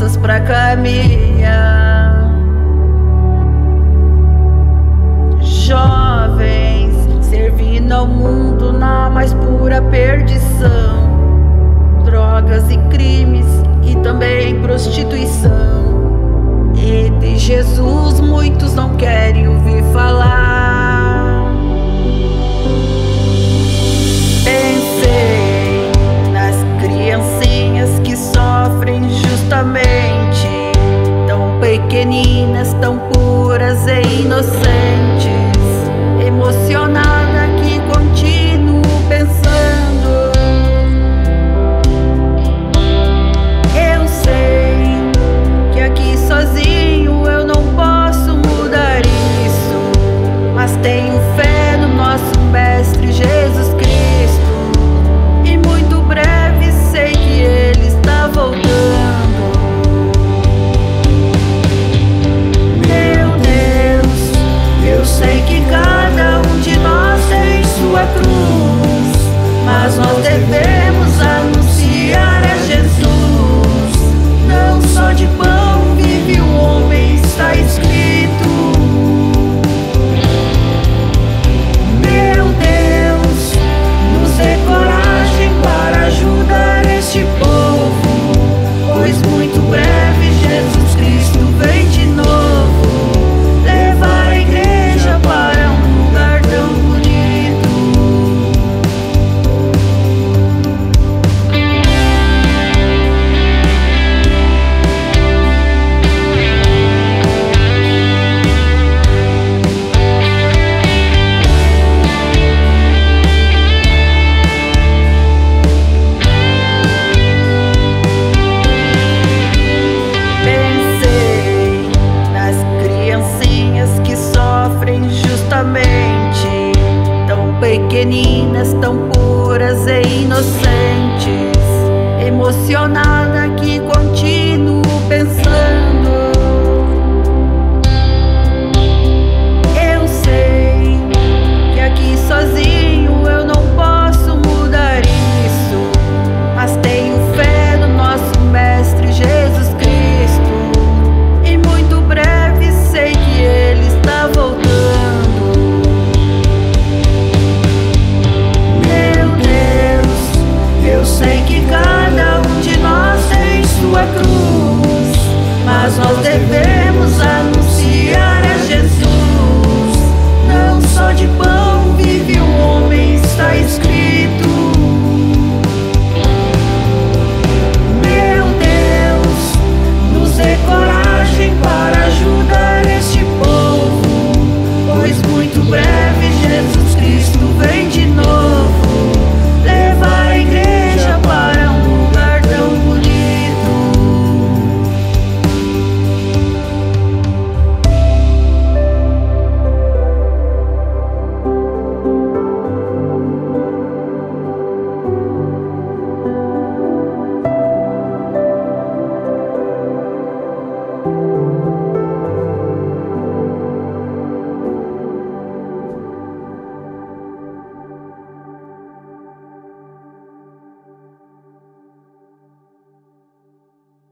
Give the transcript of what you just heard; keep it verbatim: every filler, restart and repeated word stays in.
ruas pra caminhar. Jovens servindo ao mundo na mais pura perdição, drogas e crimes e também prostituição. E de Jesus muitos não querem ouvir falar. Pensei nas criancinhas que sofrem justamente, tão pequeninas, tão puras e inocentes. Emocionada que continuo pensando, eu sei que aqui sozinho eu não posso mudar isso, mas tenho fé no nosso Mestre Jesus Cristo, e muito breve sei que Ele está voltando. Meu Deus, eu sei que cada um de nós tem sua cruz, mas nós devemos anunciar a Jesus. Não só de pão vive o homem, está escrito. Meu Deus, nos dê coragem para ajudar este povo, pois muito breve Jesus Cristo vem de novo, levar a igreja para um lugar tão bonito. Pensei nas criancinhas que sofrem justamente, tão pequeninas, tão puras e inocentes. Emocionadas